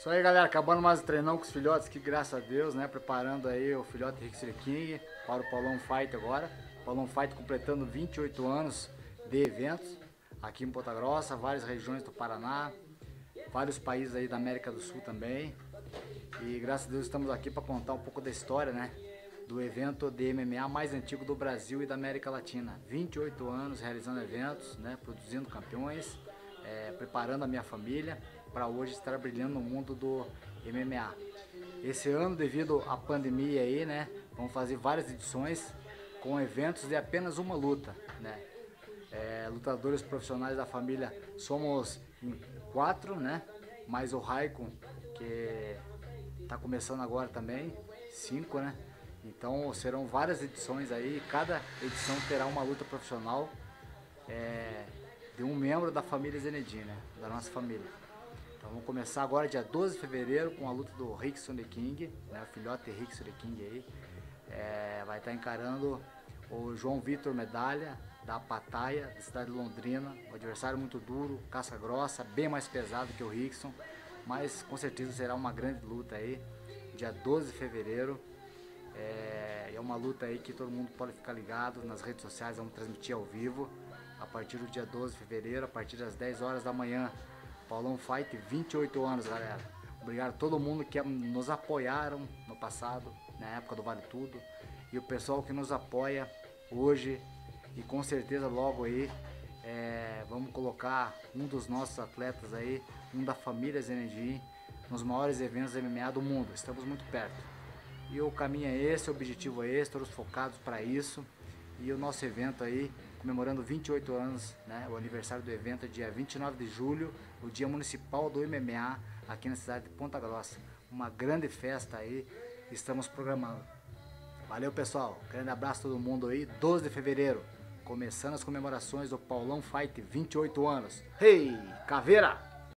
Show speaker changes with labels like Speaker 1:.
Speaker 1: Isso aí, galera, acabando mais o treinão com os filhotes aqui, graças a Deus, né? Preparando aí o filhote Rickson King para o Paulão Fight agora. Paulão Fight completando 28 anos de eventos aqui em Ponta Grossa, várias regiões do Paraná, vários países aí da América do Sul também. E graças a Deus estamos aqui para contar um pouco da história, né? Do evento de MMA mais antigo do Brasil e da América Latina. 28 anos realizando eventos, né? Produzindo campeões, preparando a minha família para hoje estar brilhando no mundo do MMA. Esse ano, devido à pandemia aí, né, vamos fazer várias edições com eventos de apenas uma luta, né? Lutadores profissionais da família somos em 4, né? Mais o Raikon, que está começando agora também, 5, né? Então serão várias edições aí, cada edição terá uma luta profissional de um membro da família Zenedin, né? Da nossa família. Então vamos começar agora dia 12 de fevereiro com a luta do Rickson King, né? O filhote Rickson King aí. Vai estar encarando o João Vitor Medalha, da Pataia, da cidade de Londrina. Um adversário muito duro, casca grossa, bem mais pesado que o Rickson, mas com certeza será uma grande luta aí, dia 12 de fevereiro. É uma luta aí que todo mundo pode ficar ligado nas redes sociais, vamos transmitir ao vivo a partir do dia 12 de fevereiro, a partir das 10 horas da manhã. Paulão Fight, 28 anos, galera. Obrigado a todo mundo que nos apoiaram no passado, na época do Vale Tudo, e o pessoal que nos apoia hoje, e com certeza logo aí vamos colocar um dos nossos atletas aí, um da família Zenedin, nos maiores eventos de MMA do mundo. Estamos muito perto. E o caminho é esse, o objetivo é esse, todos focados para isso. E o nosso evento aí, comemorando 28 anos, né? O aniversário do evento é dia 29 de julho, o dia municipal do MMA, aqui na cidade de Ponta Grossa. Uma grande festa aí, estamos programando. Valeu, pessoal, grande abraço a todo mundo aí, 12 de fevereiro, começando as comemorações do Paulão Fight, 28 anos. Hey, caveira!